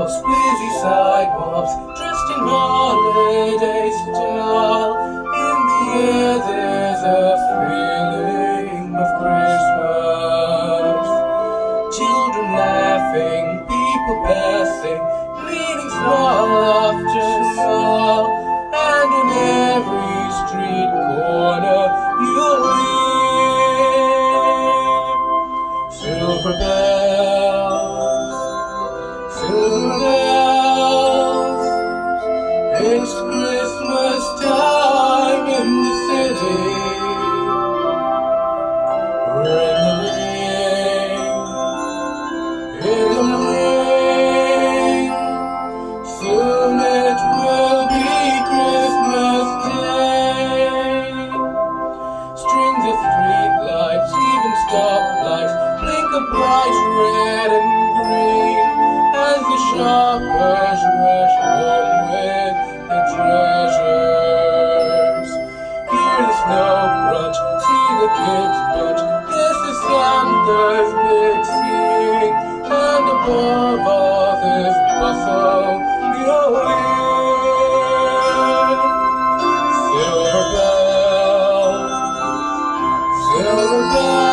Those busy sidewalks, dressed in holiday style. In the air there's a feeling of Christmas. Children laughing, people passing, greeting, small laughter, smile. And on every street corner you'll hear silver bells, silver bells. It's Christmas time in the city. Ring-a-ling, ring-a-ling. Soon it will be Christmas Day. Strings of street lights, even stoplights, blink a bright red and green as the shoppers rush home with their treasures. Hear the snow crunch, see the kids bunch. This is Santa's big scene, and above all this bustle, you'll hear silver bells, silver bells.